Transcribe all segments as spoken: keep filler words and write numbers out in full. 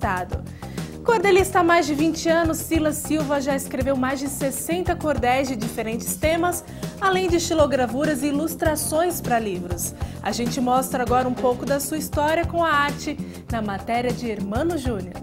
estado. Cordelista há mais de vinte anos, Silas Silva já escreveu mais de sessenta cordéis de diferentes temas, além de estilogravuras e ilustrações para livros. A gente mostra agora um pouco da sua história com a arte na matéria de Hermano Júnior.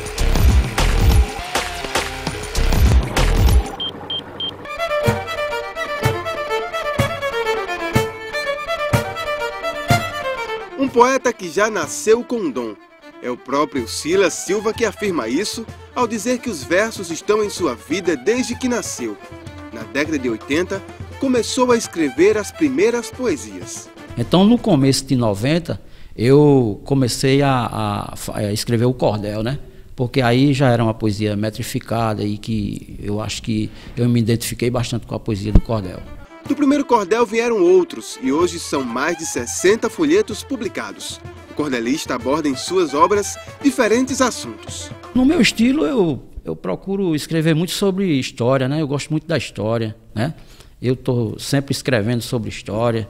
Um poeta que já nasceu com um dom. É o próprio Silas Silva que afirma isso ao dizer que os versos estão em sua vida desde que nasceu. Na década de oitenta, começou a escrever as primeiras poesias. Então, no começo de noventa, eu comecei a, a, a escrever o cordel, né? Porque aí já era uma poesia metrificada e que eu acho que eu me identifiquei bastante com a poesia do cordel. Do primeiro cordel vieram outros e hoje são mais de sessenta folhetos publicados. O cordelista aborda em suas obras diferentes assuntos. No meu estilo, eu, eu procuro escrever muito sobre história, né? Eu gosto muito da história, né? Eu estou sempre escrevendo sobre história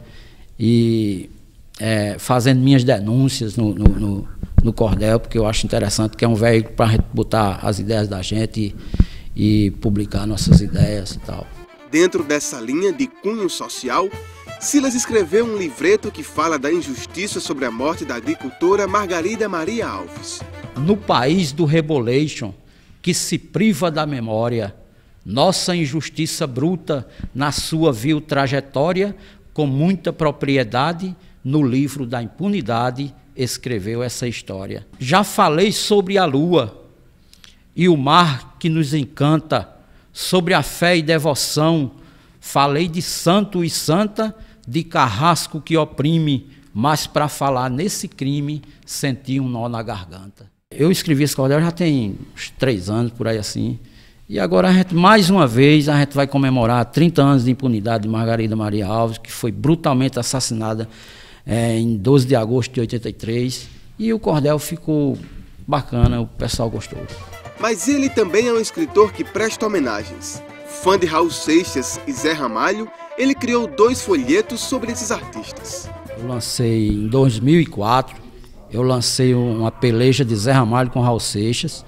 e é, fazendo minhas denúncias no, no, no, no cordel, porque eu acho interessante, que é um veículo para a gente botar as ideias da gente e, e publicar nossas ideias e tal. Dentro dessa linha de cunho social, Silas escreveu um livreto que fala da injustiça sobre a morte da agricultora Margarida Maria Alves. No país do rebolation, que se priva da memória, nossa injustiça bruta na sua vil trajetória, com muita propriedade, no livro da impunidade, escreveu essa história. Já falei sobre a lua e o mar que nos encanta, sobre a fé e devoção, falei de santo e santa, de carrasco que oprime, mas para falar nesse crime, senti um nó na garganta. Eu escrevi esse cordel já tem uns três anos, por aí assim, e agora a gente, mais uma vez, a gente vai comemorar trinta anos de impunidade de Margarida Maria Alves, que foi brutalmente assassinada é, em doze de agosto de oitenta e três, e o cordel ficou bacana, o pessoal gostou. Mas ele também é um escritor que presta homenagens. Fã de Raul Seixas e Zé Ramalho, ele criou dois folhetos sobre esses artistas. Eu lancei em dois mil e quatro, eu lancei uma peleja de Zé Ramalho com Raul Seixas,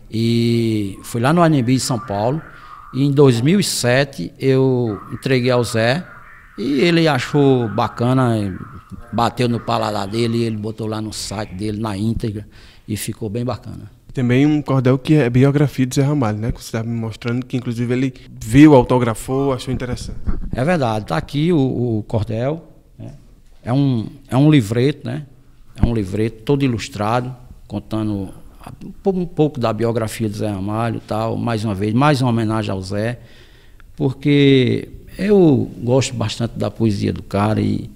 e fui lá no Anhembi de São Paulo, e em dois mil e sete eu entreguei ao Zé, e ele achou bacana, bateu no paladar dele, e ele botou lá no site dele, na íntegra, e ficou bem bacana. Também um cordel que é biografia de Zé Ramalho, né? Que você estava me mostrando, que inclusive ele viu, autografou, achou interessante. É verdade, está aqui o, o cordel, né? é, um, é um livreto, né? É um livreto todo ilustrado, contando um pouco da biografia de Zé Ramalho e tal, mais uma vez, mais uma homenagem ao Zé, porque eu gosto bastante da poesia do cara e,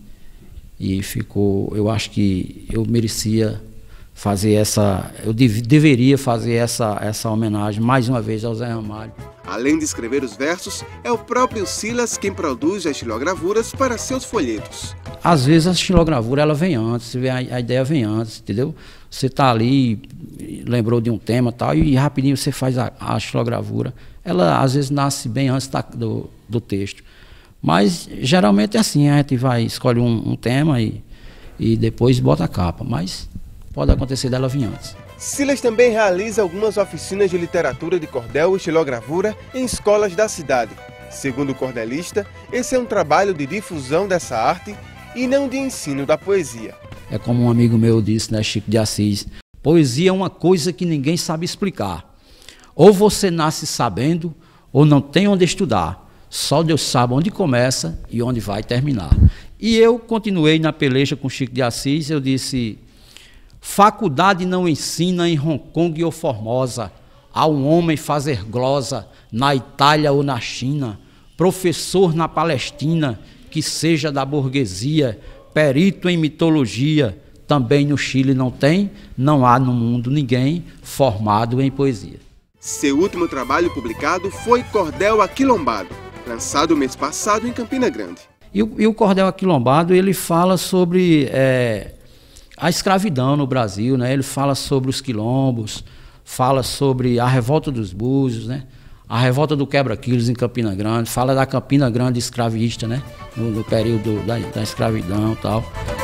e ficou, eu acho que eu merecia fazer essa, eu dev, deveria fazer essa, essa homenagem mais uma vez ao Zé Ramalho. Além de escrever os versos, é o próprio Silas quem produz as estilogravuras para seus folhetos. Às vezes a estilogravura ela vem antes, a, a ideia vem antes, entendeu? Você está ali, lembrou de um tema e tal, e rapidinho você faz a, a estilogravura. Ela às vezes nasce bem antes da, do, do texto. Mas geralmente é assim, a gente vai, escolhe um, um tema e, e depois bota a capa. Mas pode acontecer dela vir antes. Silas também realiza algumas oficinas de literatura de cordel e estilogravura em escolas da cidade. Segundo o cordelista, esse é um trabalho de difusão dessa arte e não de ensino da poesia. É como um amigo meu disse, né, Chico de Assis, poesia é uma coisa que ninguém sabe explicar. Ou você nasce sabendo, ou não tem onde estudar. Só Deus sabe onde começa e onde vai terminar. E eu continuei na peleja com Chico de Assis, eu disse: faculdade não ensina em Hong Kong ou Formosa a um homem fazer glosa na Itália ou na China, professor na Palestina que seja da burguesia, perito em mitologia, também no Chile não tem, não há no mundo ninguém formado em poesia. Seu último trabalho publicado foi Cordel Aquilombado, lançado mês passado em Campina Grande. E o, e o Cordel Aquilombado, ele fala sobre é, a escravidão no Brasil, né? Ele fala sobre os quilombos, fala sobre a revolta dos Búzios, né? A revolta do Quebra-Quilos em Campina Grande, fala da Campina Grande escravista, né? No, no período da, da escravidão e tal.